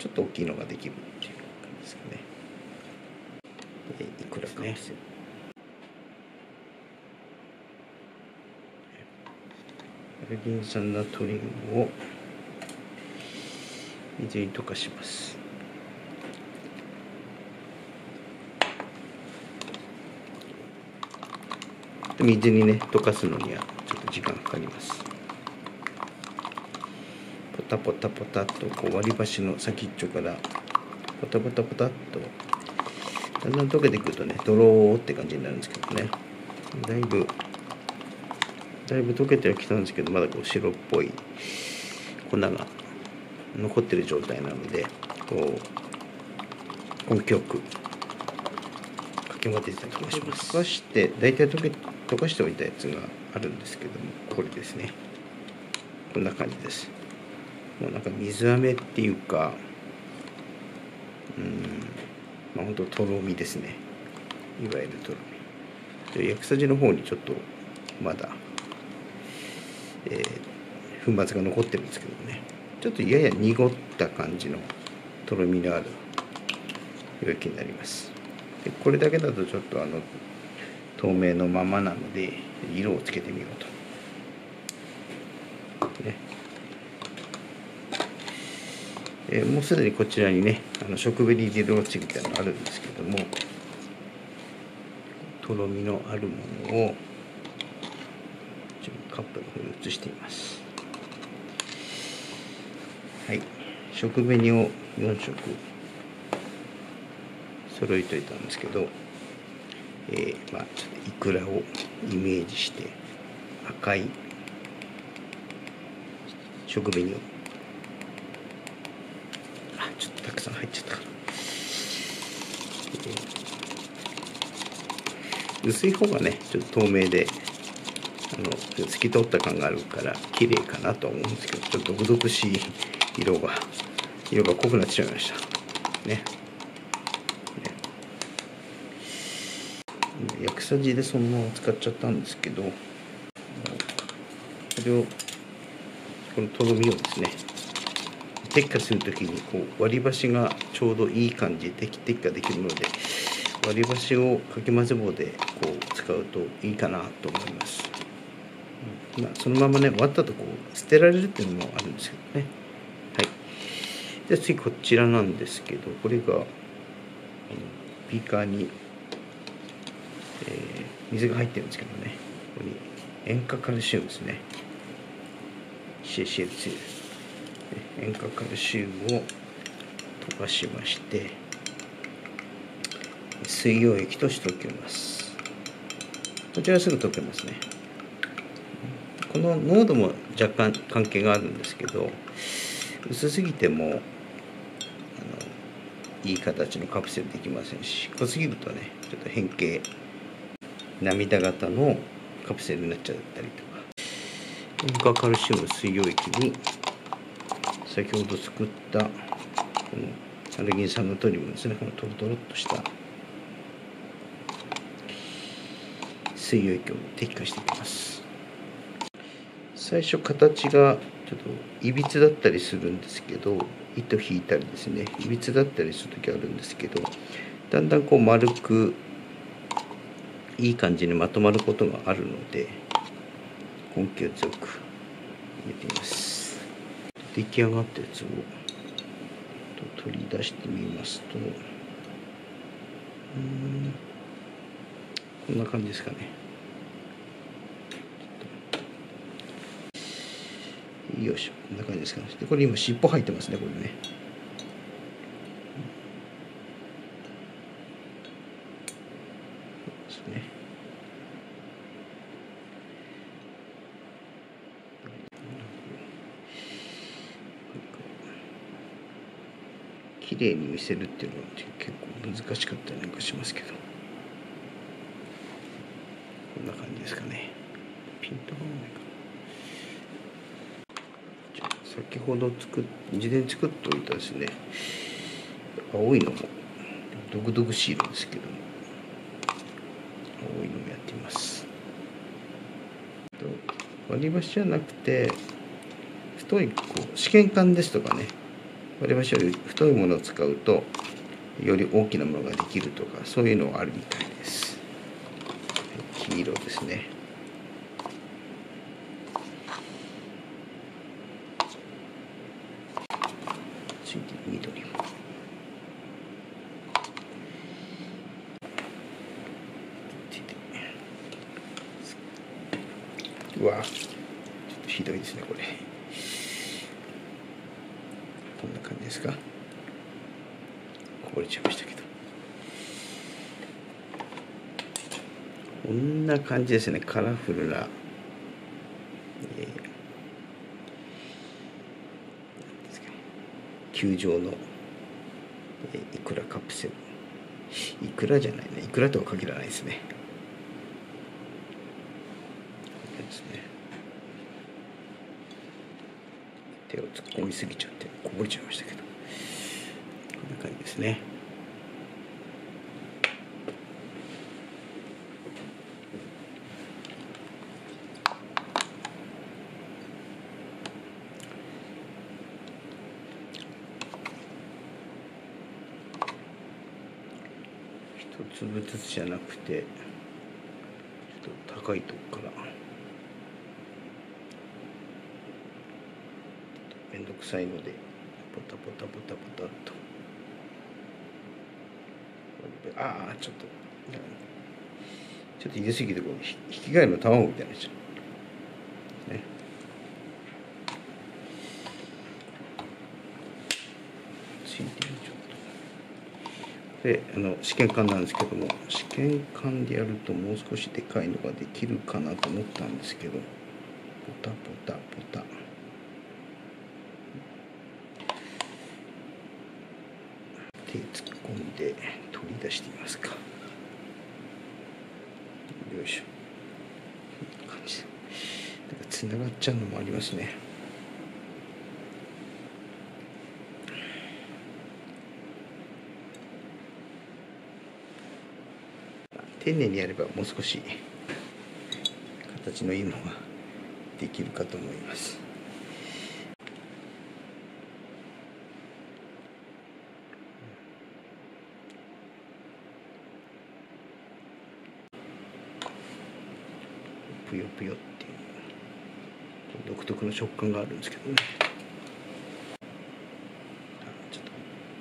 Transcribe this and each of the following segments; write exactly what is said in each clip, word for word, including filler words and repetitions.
ちょっと大きいのができるっていう感じですかね。えいくらかね。アルギン酸ナトリウムを水に溶かします。水にね溶かすのにはちょっと時間かかります。ポタポタポタっとこう割り箸の先っちょからポタポタポタっとだんだん溶けてくるとねドローって感じになるんですけどね、だいぶだいぶ溶けてはきたんですけど、まだこう白っぽい粉が残ってる状態なので、こう根気よくかき混ぜて溶かします。溶かして大体溶け溶かしておいたやつがあるんですけども、これですね。こんな感じです。もうなんか水飴っていうか、うん、まあ本当とろみですね。いわゆるとろみ。薬さじの方にちょっとまだ、えー、粉末が残ってるんですけどね。ちょっとやや濁った感じのとろみのある容器になります。でこれだけだとちょっとあの透明のままなので色をつけてみようと。ねえー、もうすでにこちらにねあの食紅汁落ちみたいなのあるんですけども、とろみのあるものをカップの方に移しています。はい、食紅をよん色揃えといたんですけど、えー、まあちょっとイクラをイメージして赤い食紅をあちょっとたくさん入っちゃったから、えー、薄い方がねちょっと透明であの透き通った感があるから綺麗かなとは思うんですけど、ちょっと毒々しい色が色が濃くなってしまいましたね。薬さじでそのまま使っちゃったんですけど、これをこのとろみをですね滴下するときにこう割り箸がちょうどいい感じで滴下できるので、割り箸をかき混ぜ棒でこう使うといいかなと思います。まあ、そのままね終わったとこう捨てられるっていうのもあるんですけどね。はい。で次こちらなんですけど、これがビーカーに、えー、水が入ってるんですけどね、ここに塩化カルシウムですね。シーシーエルツー 塩化カルシウムを溶かしまして水溶液としておきます。こちらはすぐ溶けますね。この濃度も若干関係があるんですけど、薄すぎてもあのいい形のカプセルできませんし、濃すぎるとねちょっと変形涙型のカプセルになっちゃったりとか、塩化カルシウム水溶液に先ほど作ったこのアルギン酸ナトリウムですね、このトロトロっとした水溶液を滴下していきます。最初形がちょっといびつだったりするんですけど、糸引いたりですねいびつだったりする時あるんですけど、だんだんこう丸くいい感じにまとまることがあるので根気を強く入れています。出来上がったやつを取り出してみますと、うんこんな感じですかね。よいしょ、こんな感じですかね。でこれ今尻尾入ってますね、これね。そうですね。綺麗に見せるっていうのは結構難しかったりなんかしますけど、こんな感じですかね。ピントが合わないかな。先ほど作っ事前に作っておいたですね青いのも毒々しい色ですけども、青いのもやってみます。割り箸じゃなくて太いこう試験管ですとかね、 割り箸より太いものを使うとより大きなものができるとか、そういうのはあるみたいです。黄色ですね。ついて緑も。うわ、ちょっとひどいですねこれ。こんな感じですか。こぼれちゃいましたけど、こんな感じですね。カラフルな、えー、球状の、えー、いくらカプセル。いくらじゃないね。いくらとは限らないですね。ですね。手を突っ込みすぎちゃってこぼれちゃいましたけど、こんな感じですね。一粒ずつじゃなくて、ちょっと高いとこから。めんどくさいのでポタポタポタポタと。ああ、ちょっとちょっと入れすぎてこう引き換えの卵みたいになっちゃうね。ついてる。ちょっとで、あの試験管なんですけども、試験管でやるともう少しでかいのができるかなと思ったんですけど、ポタポタポタ。手突っ込んで取り出してみますか。よいしょ。こんな感じで。なんかつながっちゃうのもありますね。丁寧にやればもう少し形のいいのができるかと思います。ぷよぷよっていう独特の食感があるんですけどね。ちょっと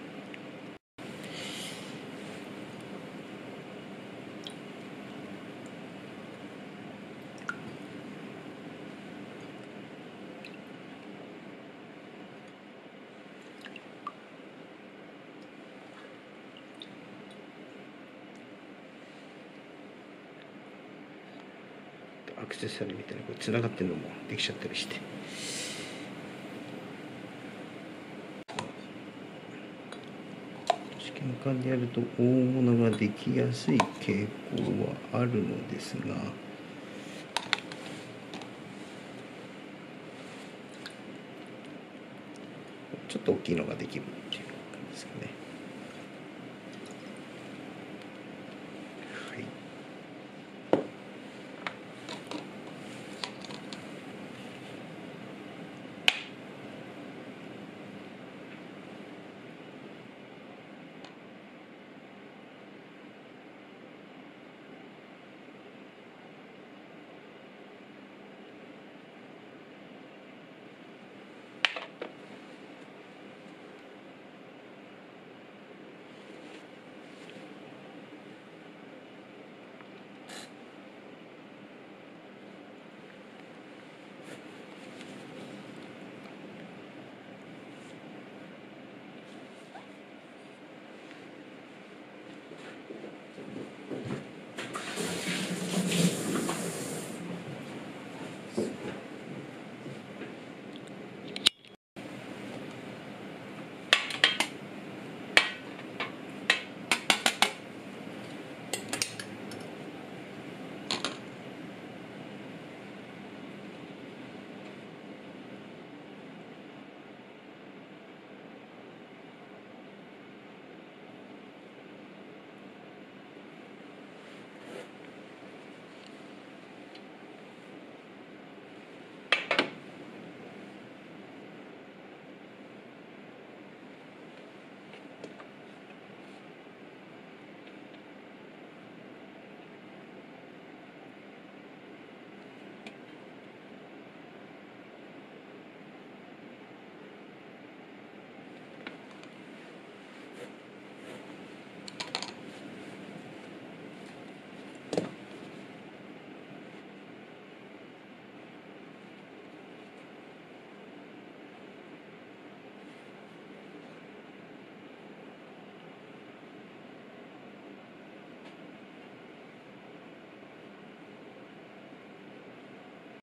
アクセサリーみたいにこうつながってるのもできちゃったりして、試験管でやると大物ができやすい傾向はあるのですが、ちょっと大きいのができるっていう感じですかね。